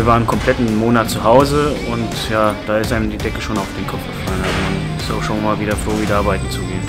wir waren einen kompletten Monat zu Hause und ja, da ist einem die Decke schon auf den Kopf gefallen. Also man ist auch schon mal wieder froh, wieder arbeiten zu gehen.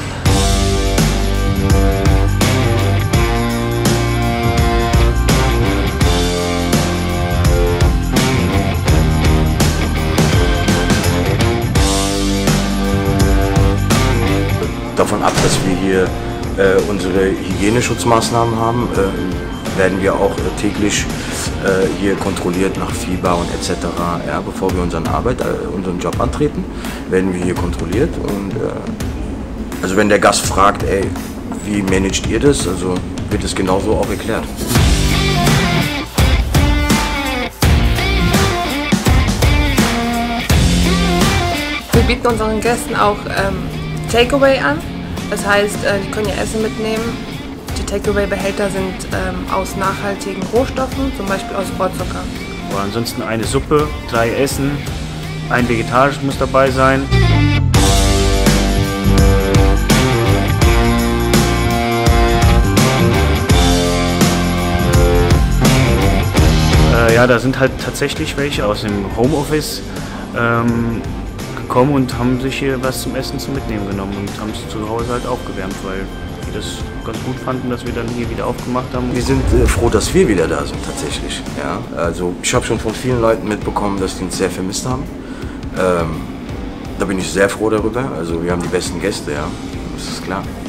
Davon ab, dass wir hier unsere Hygieneschutzmaßnahmen haben, werden wir auch täglich hier kontrolliert nach Fieber und etc. Ja, bevor wir unseren Job antreten, werden wir hier kontrolliert. Und also wenn der Gast fragt, ey, wie managt ihr das, also wird es genauso auch erklärt. Wir bieten unseren Gästen auch Takeaway an, das heißt, die können ihr Essen mitnehmen. Die Takeaway-Behälter sind aus nachhaltigen Rohstoffen, zum Beispiel aus Rohrzucker. Aber ansonsten eine Suppe, 3 Essen, ein vegetarisch muss dabei sein. Ja, da sind halt tatsächlich welche aus dem Homeoffice gekommen und haben sich hier was zum Essen zum Mitnehmen genommen und haben es zu Hause halt aufgewärmt, weil die das ganz gut fanden, dass wir dann hier wieder aufgemacht haben. Wir sind froh, dass wir wieder da sind tatsächlich. Ja? Also ich habe schon von vielen Leuten mitbekommen, dass die uns sehr vermisst haben. Da bin ich sehr froh darüber. Also wir haben die besten Gäste, ja, das ist klar.